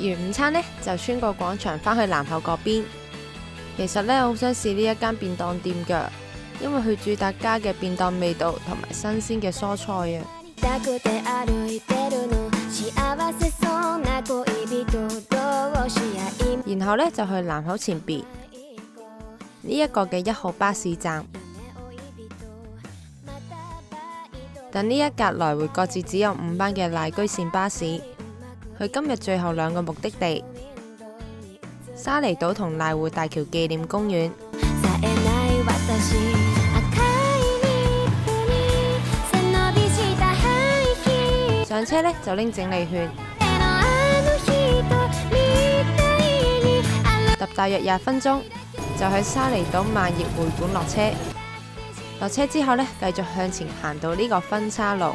完午餐呢，就穿過廣場返去南口嗰邊。其實呢，我好想試呢一間便當店㗎，因為佢主打家嘅便當味道同埋新鮮嘅蔬菜啊。然後呢，就去南口前邊呢一個嘅1號巴士站，等呢一格來回各自只有5班嘅瀨居線巴士，去今日最後2個目的地沙梨島同瀨戶大橋紀念公園。上車呢，就拎整理券，搭大約20分鐘，就喺沙梨島萬葉會館落車。落車之後呢，繼續向前行到呢個分岔路，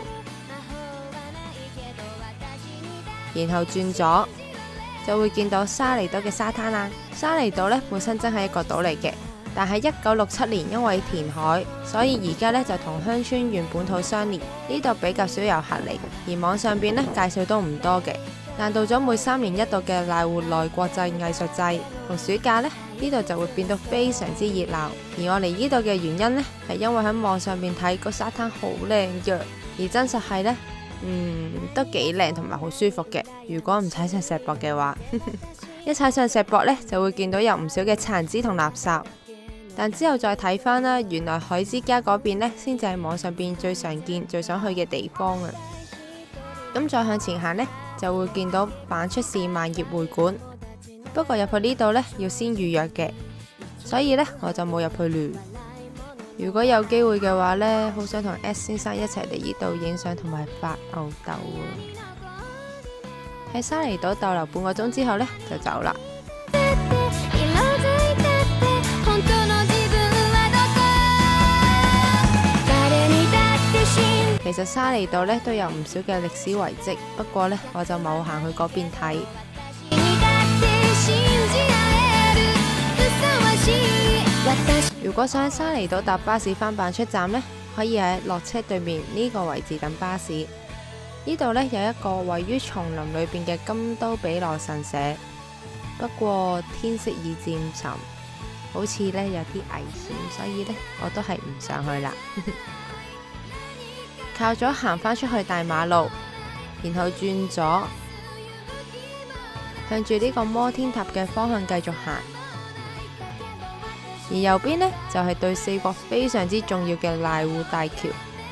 然後轉左就會見到沙梨島嘅沙灘啦。沙梨島呢，本身真係一個島嚟嘅，但係1967年因為填海，所以而家呢就同鄉村縣本土相連。呢度比較少遊客嚟，而網上邊呢介紹都唔多嘅。但到咗每3年1度嘅瀨戶內國際藝術祭同暑假呢，呢度就會變到非常之熱鬧。而我嚟呢度嘅原因呢，係因為喺網上面睇個沙灘好靚嘅，而真實係呢，都幾靚同埋好舒服嘅。如果唔踩上石壆嘅話，一踩上石壆呢，就會見到有唔少嘅殘肢同垃圾。但之後再睇返啦，原來海之家嗰邊呢，先至係網上邊最常見、最想去嘅地方啊！咁再向前行呢，就會見到板出市萬葉會館。不過入去呢度呢，要先預約嘅，所以呢，我就冇入去亂。如果有機會嘅話呢，好想同 S 先生一齊嚟呢度影相同埋發吽哣啊！喺沙梨島逗留半個鐘之後呢，就走啦。其實沙梨島呢都有唔少嘅歷史遺跡，不過呢，我就冇行去嗰邊睇。如果想喺沙梨島搭巴士返板出站呢，可以喺落車對面呢個位置等巴士。呢度呢有一個位於叢林裏邊嘅金都比羅神社，不過天色已漸沉，好似呢有啲危險，所以呢我都係唔上去啦。靠咗行返出去大馬路，然後轉左，向住呢個摩天塔嘅方向繼續行。而右邊呢，就係對4國非常之重要嘅瀨戶大橋。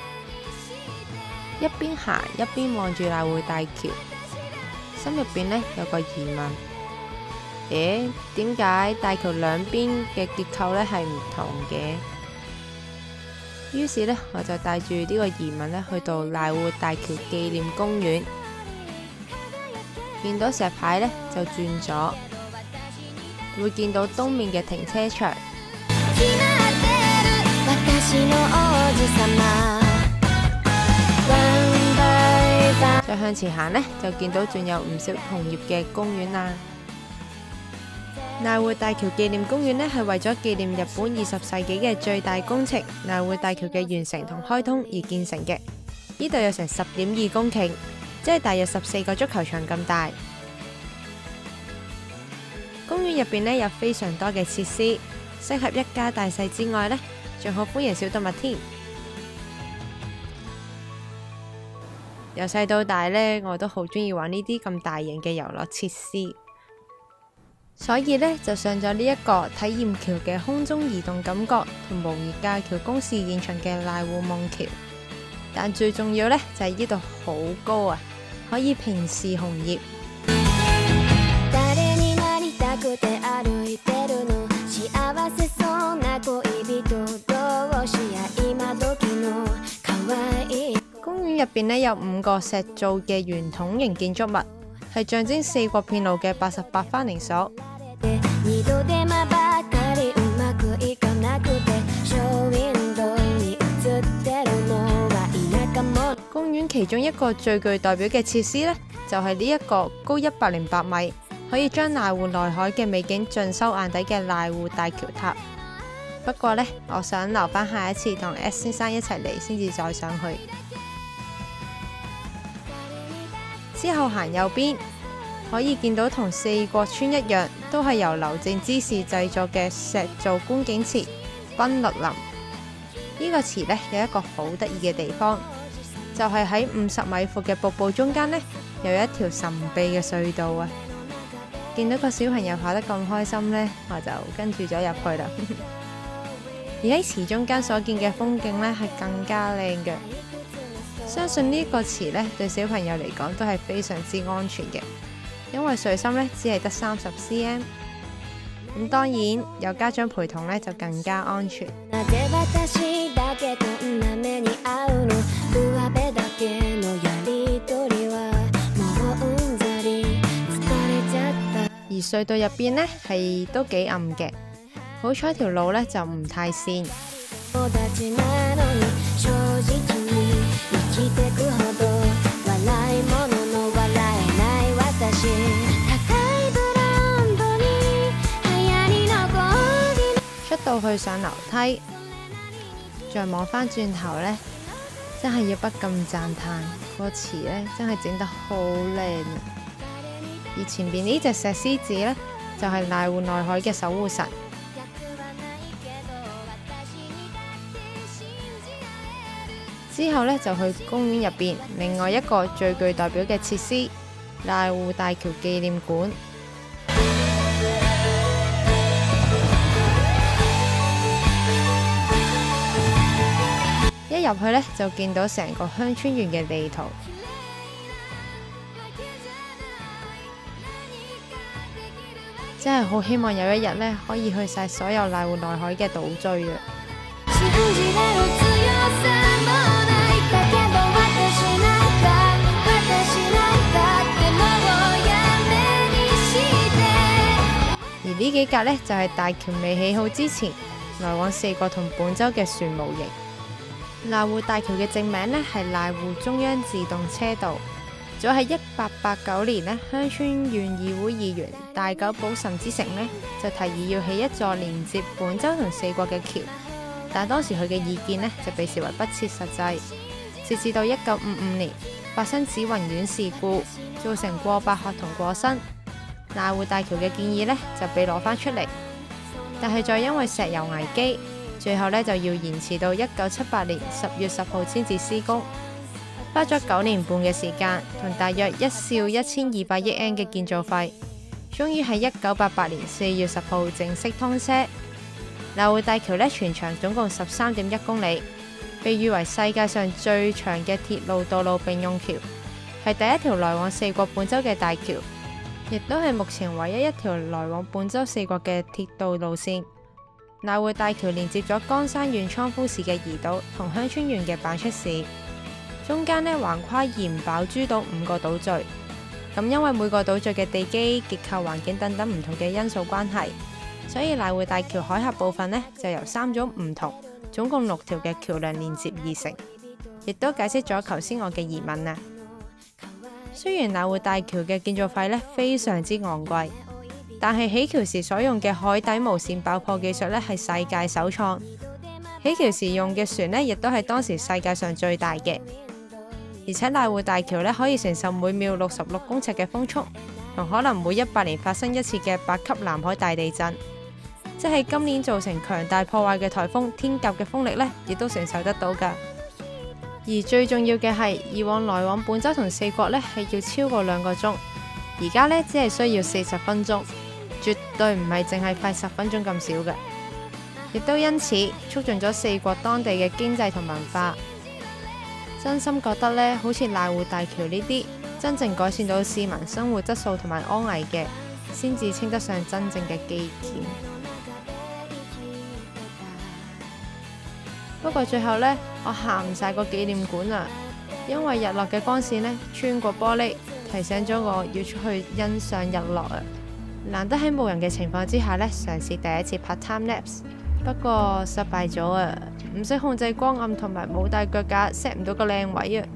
一邊行一邊望住瀨戶大橋，心入邊呢有個疑問：點解大橋兩邊嘅結構呢係唔同嘅？於是呢，我就帶住呢個疑問呢去到瀨戶大橋紀念公園，見到石牌呢，就轉左，會見到東面嘅停車場。再向前行呢，就見到仲有唔少紅葉嘅公園啦。瀨戶大橋紀念公園呢，係為咗紀念日本20世紀嘅最大工程瀨戶大橋嘅完成同開通而建成嘅。呢度有成10.2公頃，即係大約14個足球場咁大。公園入邊呢，有非常多嘅設施，適合一家大細之外呢，仲好歡迎小動物添。由細到大呢，我都好中意玩呢啲咁大型嘅遊樂設施。所以呢，就上咗呢一個體驗橋嘅空中移動感覺同模擬架橋公示現場嘅瀨戶夢橋。但最重要呢，就係呢度好高啊，可以平視紅葉。公園入邊呢，有5個石造嘅圓筒形建築物，係象徵4國遍路嘅88番寧所。公園其中一個最具代表嘅設施呢，就係呢一個高108米，可以將瀨戶內海嘅美景盡收眼底嘅瀨戶大橋塔。不過呢，我想留返下一次同 S 先生一齊嚟先至再上去。之後行右邊， 可以見到同四國村一樣，都係由劉靜之士製作嘅石造觀景池賓律林。呢個池呢，有一個好得意嘅地方，就係喺50米闊嘅瀑布中間呢，有一條神秘嘅隧道啊！見到個小朋友跑得咁開心呢，我就跟住咗入去啦。而喺池中間所見嘅風景呢，係更加靚嘅。相信呢個池呢，對小朋友嚟講都係非常之安全嘅，因為水深呢只係得30 cm。咁當然有家長陪同呢，就更加安全。而隧道入邊呢，係都幾暗嘅，好彩條路呢就唔太跣。出到去上樓梯，再望返轉頭呢，真係要不禁讚嘆，個池呢真係整得好靚啊！而前邊呢隻石獅子呢，就係瀨戶內海嘅守護神。之後呢，就去公園入邊另外一個最具代表嘅設施——瀨戶大橋紀念館。一入去呢，就見到成個香川縣嘅地圖。真係好希望有一日呢，可以去晒所有瀨戶內海嘅島嶼啊！而呢幾格呢，就係大橋未起好之前，來往四國同本州嘅船模型。瀨戶大橋嘅正名呢，係瀨戶中央自動車道。早喺1889年呢，香川縣議會議員大久保慎之成呢，就提議要起一座連接本州同四國嘅橋，但當時佢嘅意見呢，就被視為不切實際。直至到1955年發生紫雲縣事故，造成過百學童過身，瀨戶大橋嘅建議呢，就被攞返出嚟，但係再因為石油危機，最後呢，就要延遲到1978年10月10號先至施工。花咗9年半嘅時間，同大約1兆1200億円嘅建造費，終於喺1988年4月10號正式通車。瀨戶大橋呢，全長總共13.1公里，被譽為世界上最長嘅鐵路道路並用橋，係第一條來往四國本州嘅大橋，亦都係目前唯一一條來往本州四國嘅鐵道路線。瀨戶大橋連接咗岡山縣倉敷市嘅怡島同香川縣嘅坂出市。中間呢，橫跨鹽飽諸島5個島嶼，咁因為每個島嶼嘅地基、結構、環境等等唔同嘅因素關係，所以瀨戶大橋海峽部分呢，就由3種唔同，總共6條嘅橋梁連接而成，亦都解釋咗頭先我嘅疑問啊。雖然瀨戶大橋嘅建造費呢非常之昂貴，但係起橋時所用嘅海底無線爆破技術呢係世界首創，起橋時用嘅船呢亦都係當時世界上最大嘅。而且瀨戶大橋呢可以承受每秒66公尺嘅風速，同可能每100年發生一次嘅8級南海大地震，即係今年造成強大破壞嘅颱風天鴿嘅風力呢，亦都承受得到㗎。而最重要嘅係，以往來往本州同四國呢係要超過2個鐘，而家呢只係需要40分鐘，絕對唔係淨係快10分鐘咁少嘅，亦都因此促進咗四國當地嘅經濟同文化。真心覺得呢，好似瀨戶大橋呢啲真正改善到市民生活質素同埋安危嘅，先至稱得上真正嘅基建。不過最後呢，我行唔晒個紀念館啊，因為日落嘅光線呢穿過玻璃，提醒咗我要出去欣賞日落啊！難得喺冇人嘅情況之下呢，嘗試第一次拍 time lapse， 不過失敗咗啊！唔識控制光暗同埋冇帶腳架 set 唔到個靚位啊！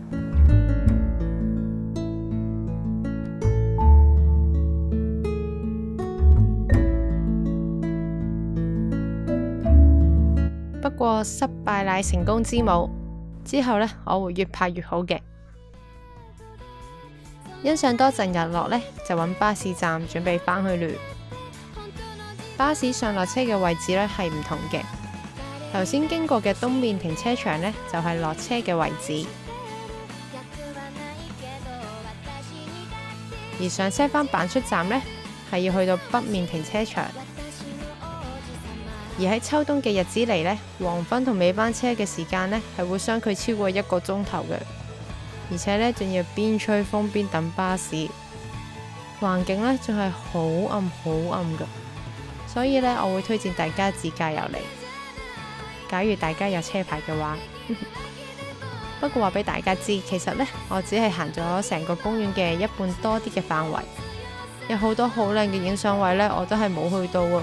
不過失敗乃成功之母，之後呢，我會越拍越好嘅。 欣賞多陣日落呢，就揾巴士站準備返去了。巴士上落車嘅位置呢係唔同嘅。頭先經過嘅東面停車場呢，就係落車嘅位置，而上車返板出站呢，係要去到北面停車場。而喺秋冬嘅日子嚟呢，黃昏同尾班車嘅時間呢，係會相距超過1個鐘頭嘅，而且呢，仲要邊吹風邊等巴士，環境呢，仲係好暗好暗㗎，所以呢，我會推薦大家自駕遊嚟。假如大家有車牌嘅話，不過話俾大家知，其實呢，我只係行咗成個公園嘅一半多啲嘅範圍，有好多好靚嘅影相位呢，我都係冇去到啊。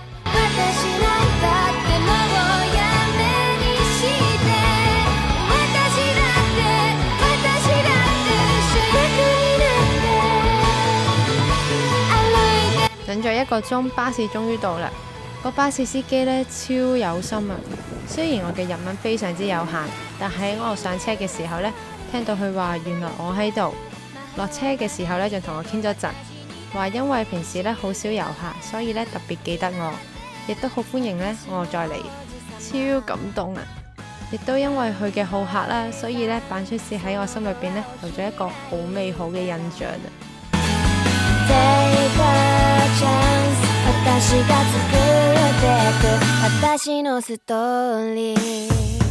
等咗1個鐘，巴士終於到啦。個巴士司機呢，超有心啊！雖然我嘅日文非常之有限，但喺我上車嘅時候呢，聽到佢話原來我喺度。落車嘅時候呢，就同我傾咗陣，話因為平時呢好少遊客，所以呢特別記得我，亦都好歡迎呢我再嚟，超感動啊！亦都因為佢嘅好客啦，所以呢板出市喺我心裏邊呢，留咗一個好美好嘅印象啊！私が作ってく私のストーリー